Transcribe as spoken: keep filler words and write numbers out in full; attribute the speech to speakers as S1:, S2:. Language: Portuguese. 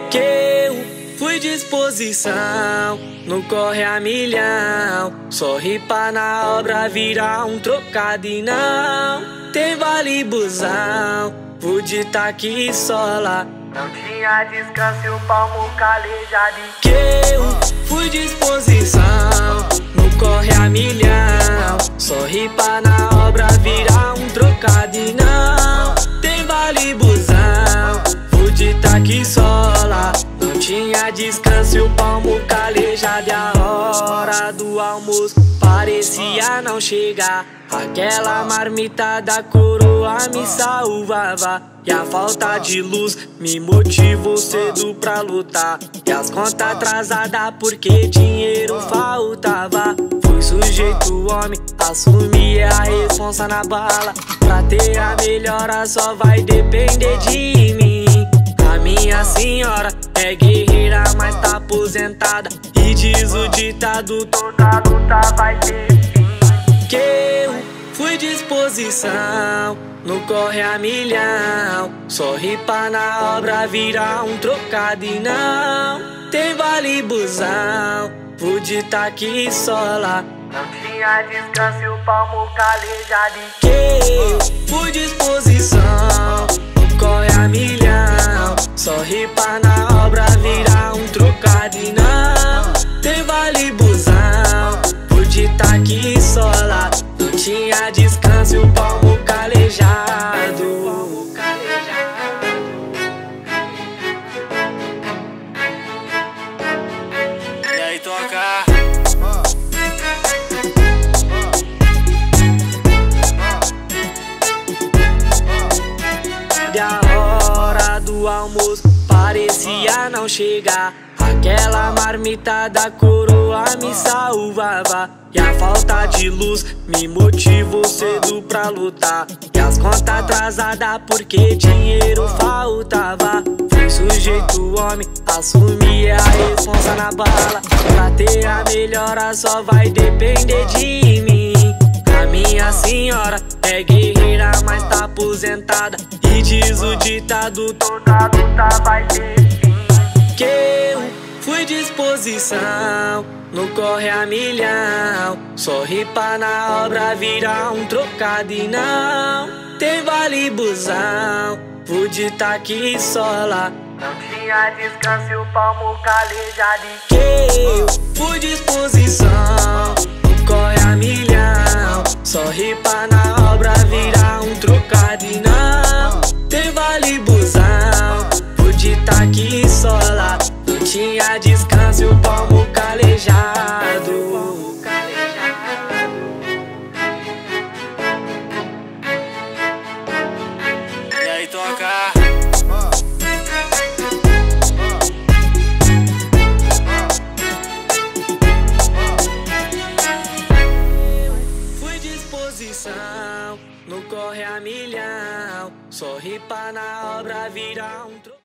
S1: Que eu fui disposição, no corre a milhão. Só ripa na obra virar um trocado e não tem vale busão. Vou ditar aqui sola, não tinha descanso e o palmo calejado. Que eu fui disposição, no corre a milhão. Só ripa na obra virar um trocado e não tem vale busão. Vou ditar aqui sola, não tinha descanso e o palmo calejado. E a hora do almoço parecia não chegar. Aquela marmita da coroa me salvava, e a falta de luz me motivou cedo pra lutar. E as contas atrasadas porque dinheiro faltava. Fui sujeito homem, assumi a responsa na bala. Pra ter a melhora só vai depender de mim. A minha senhora é guerreira, mas tá aposentada. E diz o ditado, toda luta vai ter fim. Que eu fui disposição, no corre a milhão. Só ripa na obra virar um trocado e não tem vale busão. Vou ditar aqui sola, não tinha descanso e o palmo calejado. Que eu fui disposição, no corre a milhão. Só ripa na obra virar um trocado e não tem vale busão. Vou ditar aqui sola, não tinha descanso e o palmo calejado.
S2: E aí, toca.
S1: E a hora do almoço parecia não chegar. Aquela marmita da coroa me salvava, e a falta de luz me motivou cedo pra lutar. E as contas atrasadas porque dinheiro faltava. Fui sujeito homem, assumi a responsa na bala. Pra ter a melhora só vai depender de mim. A minha senhora é guerreira, mas tá aposentada. E diz o ditado, toda luta vai ter fim. Que eu fui disposição, no corre a milhão. Só ripa na obra virar um trocado e não tem vale busão. Vou ditar aqui sola, não tinha descanso e o palmo calejado. Que eu fui disposição, no corre a milhão. Só ripa na obra virar um trocado e não tem vale busão. Vou ditar aqui sola, não tinha descanso e o palmo calejado.
S2: E aí, toca.
S1: Fui disposição, no corre a milhão. Só ripa na obra virar um tro...